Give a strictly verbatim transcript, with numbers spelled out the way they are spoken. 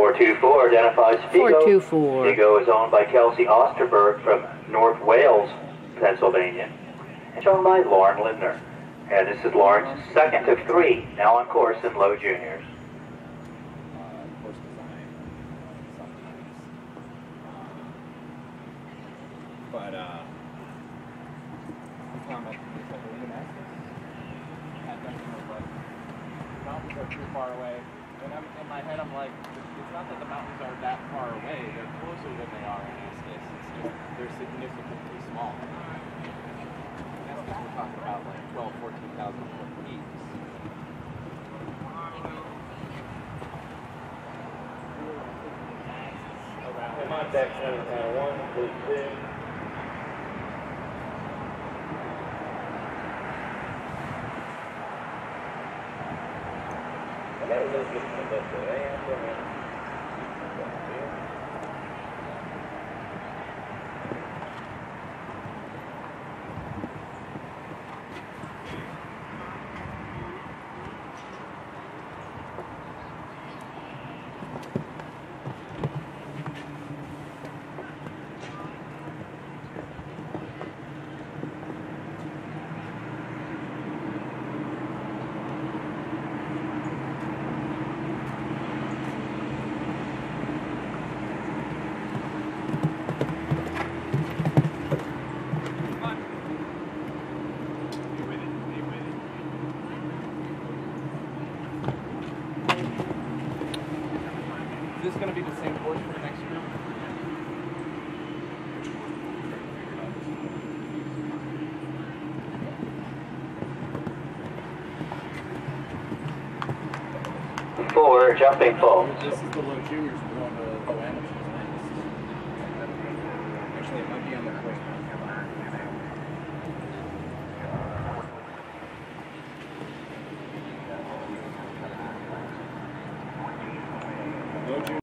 four two four identifies FIGO. four two four. FIGO is owned by Kelsey Osterberg from North Wales, Pennsylvania, and shown by Lauren Lindner. And this is Lauren's second of three, now on course in low juniors. But, uh, I'm talking about the Ridden mountains are too far away. And I'm, in my head, I'm like, it's not that the mountains are that far away. They're closer than they are in Estes. It's just they're significantly small. In Estes, we're talking about like twelve, fourteen thousand foot peaks. Contact center channel one, please two. I got a little bit of that there. Is this going to be the same course for the next group? Four, jumping full. This is the low juniors.